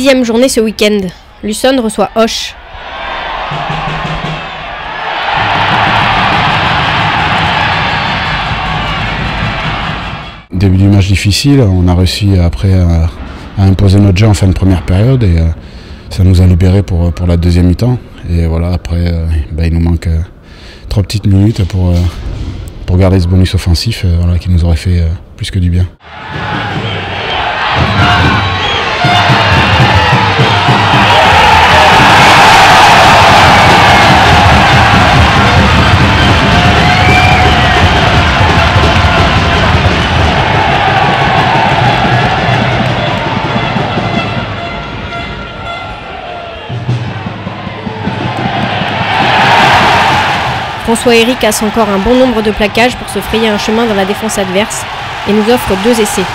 6e journée ce week-end. Luçon reçoit Auch. Début du match difficile, on a réussi après à imposer notre jeu en fin de première période et ça nous a libérés pour la deuxième mi-temps. Et voilà, après il nous manque 3 petites minutes pour garder ce bonus offensif qui nous aurait fait plus que du bien. François Éric casse encore un bon nombre de plaquages pour se frayer un chemin dans la défense adverse et nous offre 2 essais.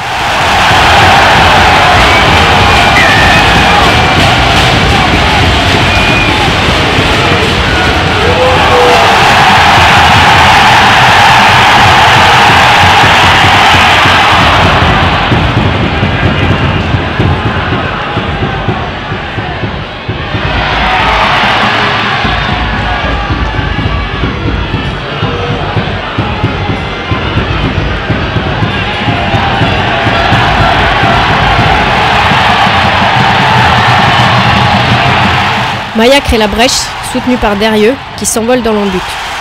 Maya crée la brèche, soutenue par Derieux, qui s'envole dans l'embut.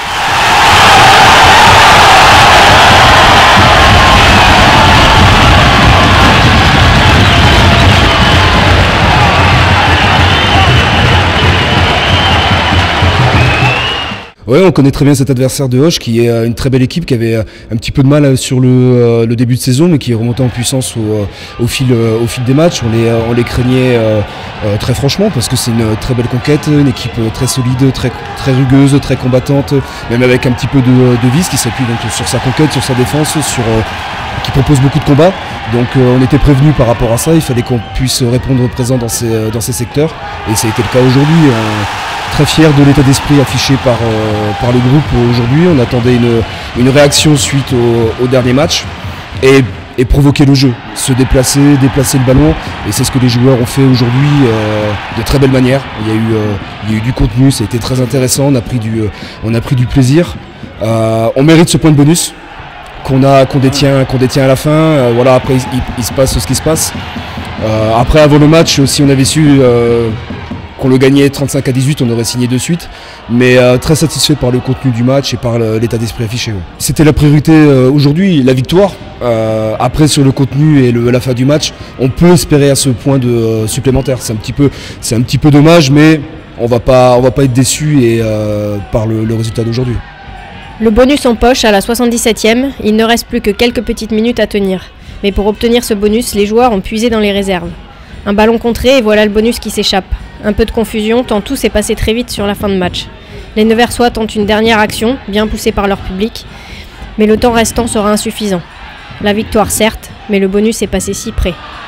Ouais, on connaît très bien cet adversaire de Auch qui est une très belle équipe qui avait un petit peu de mal sur le début de saison mais qui est remonté en puissance au fil des matchs. On les craignait très franchement parce que c'est une très belle conquête, une équipe très solide, très rugueuse, très combattante, même avec un petit peu de vis qui s'appuie donc sur sa conquête, sur sa défense, qui propose beaucoup de combats. Donc on était prévenus par rapport à ça, il fallait qu'on puisse répondre présent dans ces secteurs et ça a été le cas aujourd'hui. Très fier de l'état d'esprit affiché par le groupe aujourd'hui. On attendait une réaction suite au dernier match et provoquer le jeu, se déplacer le ballon et c'est ce que les joueurs ont fait aujourd'hui de très belle manière. Il y a eu du contenu, ça a été très intéressant, on a pris du plaisir. On mérite ce point de bonus qu'on détient à la fin. Voilà, après il se passe ce qui se passe. Après avant le match, si on avait su qu'on le gagnait 35-18, on aurait signé de suite, mais très satisfait par le contenu du match et par l'état d'esprit affiché. Ouais. C'était la priorité aujourd'hui, la victoire. Après sur le contenu et la fin du match, on peut espérer à ce point supplémentaire. C'est un petit peu dommage, mais on va pas être déçu par le résultat d'aujourd'hui. Le bonus en poche à la 77e, il ne reste plus que quelques petites minutes à tenir. Mais pour obtenir ce bonus, les joueurs ont puisé dans les réserves. Un ballon contré et voilà le bonus qui s'échappe. Un peu de confusion tant tout s'est passé très vite sur la fin de match. Les Neversois tentent une dernière action, bien poussée par leur public, mais le temps restant sera insuffisant. La victoire certes, mais le bonus est passé si près.